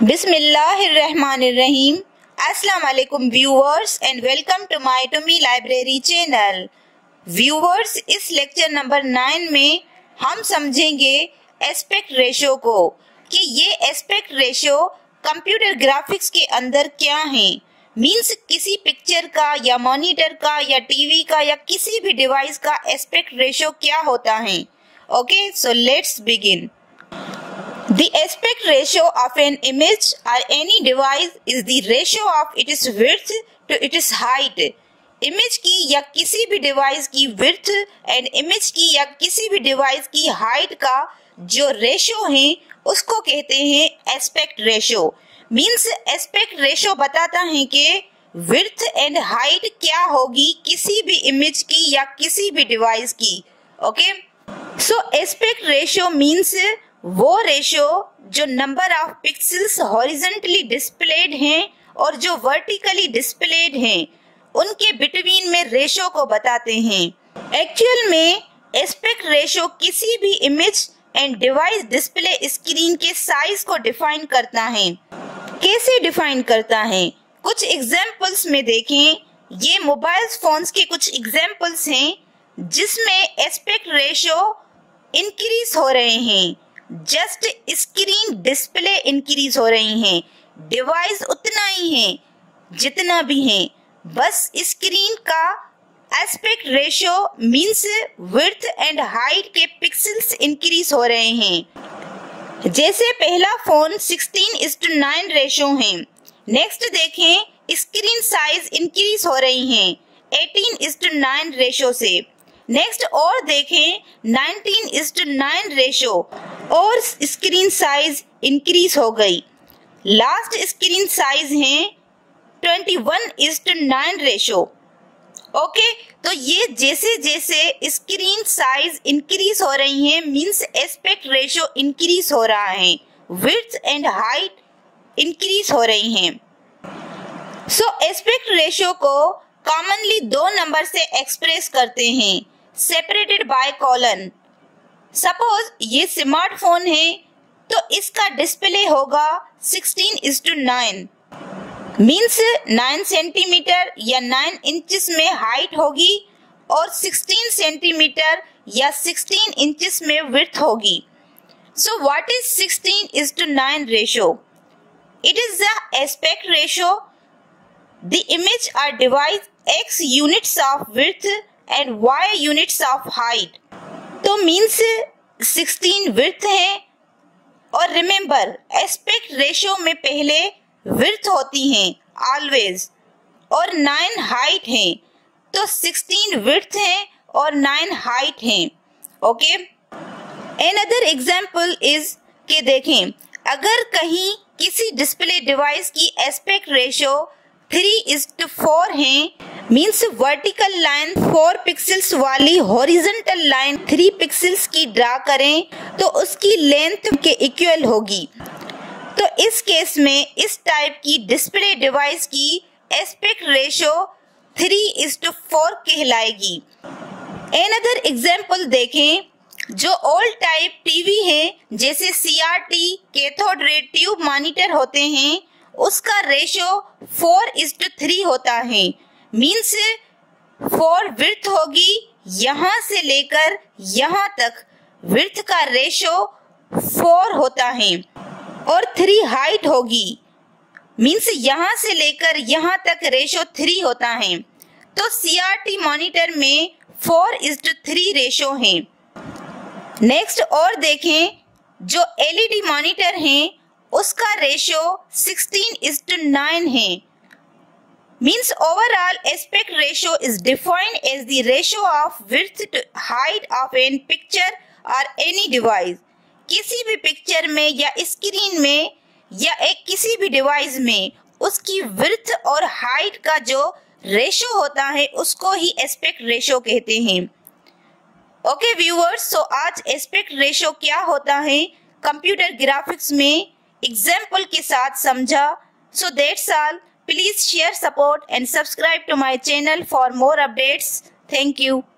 बिस्मिल्लाहिर्रहमानिर्रहीम। अस्सलाम वालेकुम viewers and welcome to my Tommy library channel. Viewers, इस लेक्चर नंबर 9 में हम समझेंगे एस्पेक्ट रेशो को कि ये एस्पेक्ट रेशो कंप्यूटर ग्राफिक्स के अंदर क्या है। मींस किसी पिक्चर का या मॉनिटर का या टीवी का या किसी भी डिवाइस का एस्पेक्ट रेशो क्या होता है। Okay, so let's begin. The aspect ratio of an image or any device is the ratio of its width to its height. Image की या किसी भी डिवाइस की width एंड इमेज की या किसी भी डिवाइस की हाइट का जो रेशो है उसको कहते हैं aspect ratio. Means aspect ratio बताता है कि width एंड हाइट क्या होगी किसी भी इमेज की या किसी भी डिवाइस की। Okay, so aspect ratio means वो रेशो जो number of pixels horizontally displayed हैं और जो वर्टिकली डिस्प्लेड हैं उनके बिटवीन में रेशो को बताते हैं। एक्चुअल में एस्पेक्ट रेशो किसी भी image and device display screen के साइज को डिफाइन करता है। कैसे डिफाइन करता है, कुछ एग्जांपल्स में देखें। ये मोबाइल फोन्स के कुछ एग्जांपल्स हैं जिसमें एस्पेक्ट रेशो इंक्रीज हो रहे हैं। जस्ट स्क्रीन डिस्प्ले इंक्रीज हो रही हैं, डिवाइस उतना ही है जितना भी है, बस स्क्रीन का aspect ratio means width and height के पिक्सेल्स इंक्रीज हो रहे हैं। जैसे पहला फोन 16:9 रेशो है। नेक्स्ट देखें, स्क्रीन साइज इंक्रीज हो रही है 18:9 रेशो से। नेक्स्ट और देखें 19:9 रेशो और स्क्रीन साइज इंक्रीज हो गई। लास्ट स्क्रीन साइज है 21:9 रेशो। ओके, तो ये जैसे जैसे स्क्रीन साइज इंक्रीज हो रही है मींस एस्पेक्ट रेशो इंक्रीज हो रहा है, विड्थ एंड हाइट इंक्रीज हो रही हैं। सो एस्पेक्ट रेशो को कॉमनली दो नंबर से एक्सप्रेस करते हैं, सेपरेटेड बाय कॉलन। सपोज ये स्मार्टफोन है तो इसका डिस्प्ले होगा 16:9 मींस 9 सेंटीमीटर या 9 इंचेस में हाइट होगी और 16 सेंटीमीटर या 16 इंचेस में विड्थ होगी। So what is 16:9 ratio? It is the aspect ratio the image और device x units of width and y units of height. तो मींस 16 विड्थ है और रिमेम्बर एस्पेक्ट रेशो में पहले विड्थ होती है ऑलवेज और 9 हाइट है, तो 16 विड्थ है और 9 हाइट है। ओके, अनदर एग्जांपल इज के देखें, अगर कहीं किसी डिस्प्ले डिवाइस की एस्पेक्ट रेशो 3:4 है मींस वर्टिकल लाइन 4 पिक्सेल्स वाली हॉरिजॉन्टल लाइन 3 पिक्सेल्स की ड्रा करें तो उसकी लेंथ के इक्वल होगी। तो इस केस में इस टाइप की डिस्प्ले डिवाइस की एस्पेक्ट रेशो 3:4 कहलाएगी। अनदर एग्जांपल देखें, जो ओल्ड टाइप टीवी है जैसे CRT cathode ray tube monitor होते हैं उसका रेशो 4:3 होता है। मींस 4 विड्थ होगी यहाँ से लेकर यहाँ तक, विड्थ का रेशो 4 होता है और 3 हाइट होगी मींस यहाँ से लेकर यहाँ तक रेशो 3 होता है। तो CRT मॉनिटर में 4:3 रेशो है। नेक्स्ट और देखें, जो LED मॉनिटर है उसका रेशो 16:9 है। Means overall aspect ratio is defined as the ratio of width to height of an picture or any device. किसी भी पिक्चर में या स्क्रीन में या एक किसी भी डिवाइस में उसकी विड्थ और हाइट का जो रेशो होता है उसको ही एस्पेक्ट रेशो कहते हैं। ओके व्यूअर्स, सो आज एस्पेक्ट रेशो क्या होता है कंप्यूटर ग्राफिक्स में एग्जाम्पल के साथ समझा। So that's all. Please share, support and subscribe to my channel for more updates. Thank you.